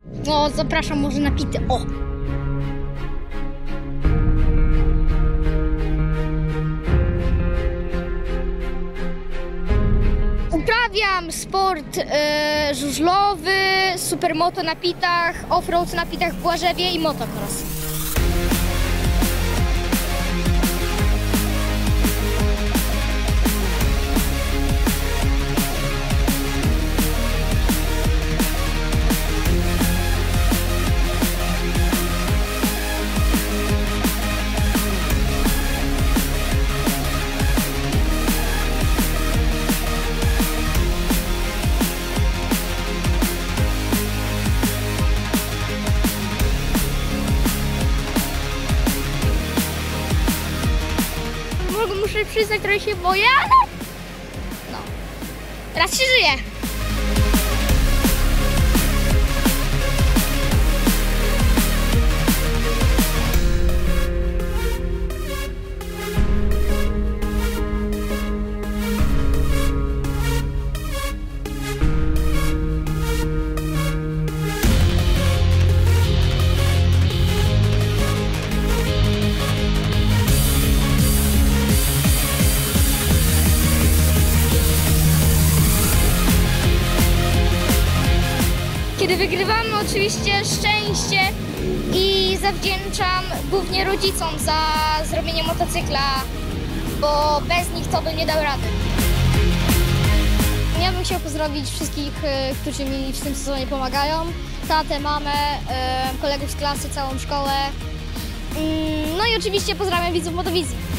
No, zapraszam może na pity. O! Uprawiam sport żużlowy, supermoto na pitach, offroad na pitach w Błażewie i motocross. Muszę przyznać, trochę się boję, ale no, raz się żyje. Kiedy wygrywamy, oczywiście szczęście i zawdzięczam głównie rodzicom za zrobienie motocykla, bo bez nich to bym nie dał rady. Ja bym chciał pozdrowić wszystkich, którzy mi w tym sezonie pomagają. Tatę, mamę, kolegów z klasy, całą szkołę. No i oczywiście pozdrawiam widzów Motowizji.